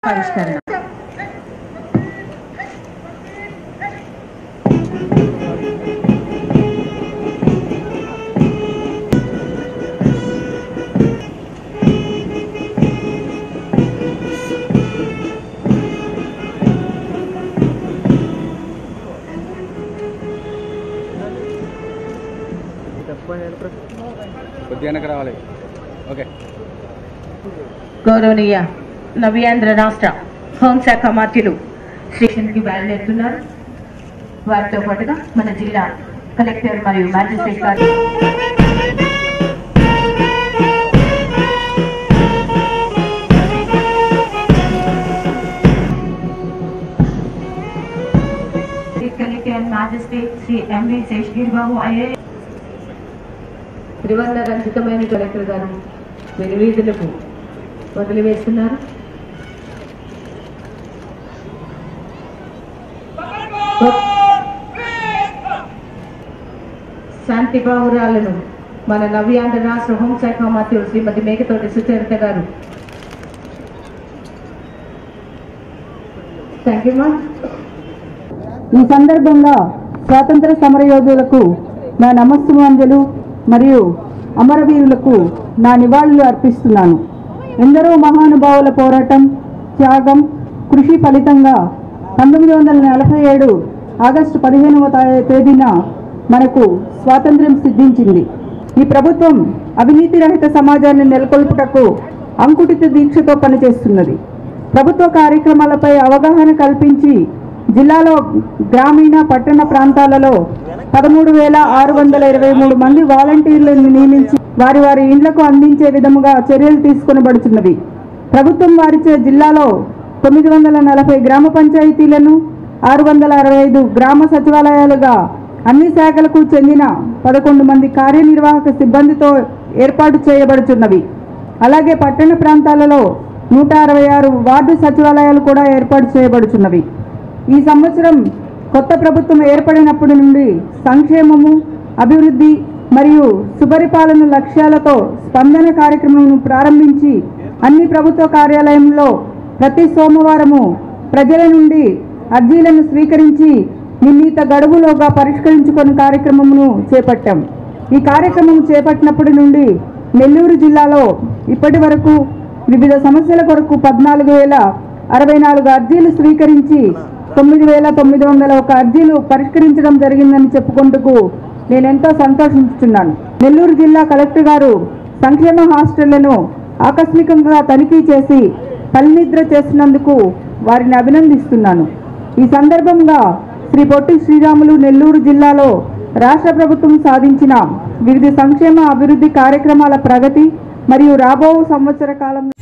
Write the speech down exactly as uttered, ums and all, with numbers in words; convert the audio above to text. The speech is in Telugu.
ఆవిష్కరణ గౌరవనీయ నవ్యాంధ్ర రాష్ట్ర హోంశాఖ మంత్రులు స్టేషన్కి బయలుదేరుతున్నారు. వారితో పాటుగా మన జిల్లా కలెక్టర్ మరియు మ్యాజిస్ట్రేట్ గారు collector and magistrate Shri MV Seshagiri Babu IA త్రివర్ణ రంజితమైన కలెక్టర్ గారు వీరి వీధులకు వదిలివేస్తున్నారు. శాంతి బాహురాలను మన నవ్యాంధ్ర రాష్ట్ర హోంశాఖ మంత్రులు శ్రీమతి మేకతోటి సుచరిత గారు. థ్యాంక్ యూ మా. ఈ సందర్భంగా స్వాతంత్ర సమరయోధులకు నా నమస్సుమాంజలు మరియు అమరవీరులకు నా నివాళులు అర్పిస్తున్నాను. ఎందరో మహానుభావుల పోరాటం, త్యాగం, కృషి ఫలితంగా పంతొమ్మిది వందల నలభై ఏడు ఆగస్టు పదిహేనవ తేదీన మనకు స్వాతంత్ర్యం సిద్ధించింది. ఈ ప్రభుత్వం అవినీతి రహిత సమాజాన్ని నెలకొల్పుటకు అంకుటిత దీక్షతో పనిచేస్తున్నది. ప్రభుత్వ కార్యక్రమాలపై అవగాహన కల్పించి జిల్లాలో గ్రామీణ పట్టణ ప్రాంతాలలో పదమూడు వేల ఆరు వందల ఇరవై మూడు మంది వాలంటీర్లను నియమించి వారి వారి ఇండ్లకు అందించే విధముగా చర్యలు తీసుకొనబడుతున్నవి. ప్రభుత్వం వారిచే జిల్లాలో తొమ్మిది వందల నలభై గ్రామ పంచాయతీలను ఆరు వందల అరవై ఐదు గ్రామ సచివాలయాలుగా అన్ని శాఖలకు చెందిన పదకొండు మంది కార్యనిర్వాహక సిబ్బందితో ఏర్పాటు చేయబడుతున్నవి. అలాగే పట్టణ ప్రాంతాలలో నూట అరవై ఆరు వార్డు సచివాలయాలు కూడా ఏర్పాటు చేయబడుతున్నవి. ఈ సంవత్సరం కొత్త ప్రభుత్వం ఏర్పడినప్పటి నుండి సంక్షేమము, అభివృద్ధి మరియు సుపరిపాలన లక్ష్యాలతో స్పందన కార్యక్రమం ప్రారంభించి అన్ని ప్రభుత్వ కార్యాలయంలో ప్రతి సోమవారము ప్రజల నుండి అర్జీలను స్వీకరించి నిర్ణీత గడువులోగా పరిష్కరించుకునే కార్యక్రమమును చేపట్టాం. ఈ కార్యక్రమం చేపట్టినప్పటి నుండి నెల్లూరు జిల్లాలో ఇప్పటి వరకు వివిధ సమస్యల కొరకు పద్నాలుగు వేల అరవై నాలుగు అర్జీలు స్వీకరించి తొమ్మిది వేల తొమ్మిది వందల ఒక అర్జీలు పరిష్కరించడం జరిగిందని చెప్పుకుంటూ నేనెంతో సంతోషించుతున్నాను. నెల్లూరు జిల్లా కలెక్టర్ గారు సంక్షేమ హాస్టళ్లను ఆకస్మికంగా తనిఖీ చేసి పనినిద్ర చేసినందుకు వారిని అభినందిస్తున్నాను. ఈ సందర్భంగా శ్రీ పొట్టి శ్రీరాములు నెల్లూరు జిల్లాలో రాష్ట్ర ప్రభుత్వం సాధించిన వివిధ సంక్షేమ అభివృద్ధి కార్యక్రమాల ప్రగతి మరియు రాబో సంవత్సర కాలంలో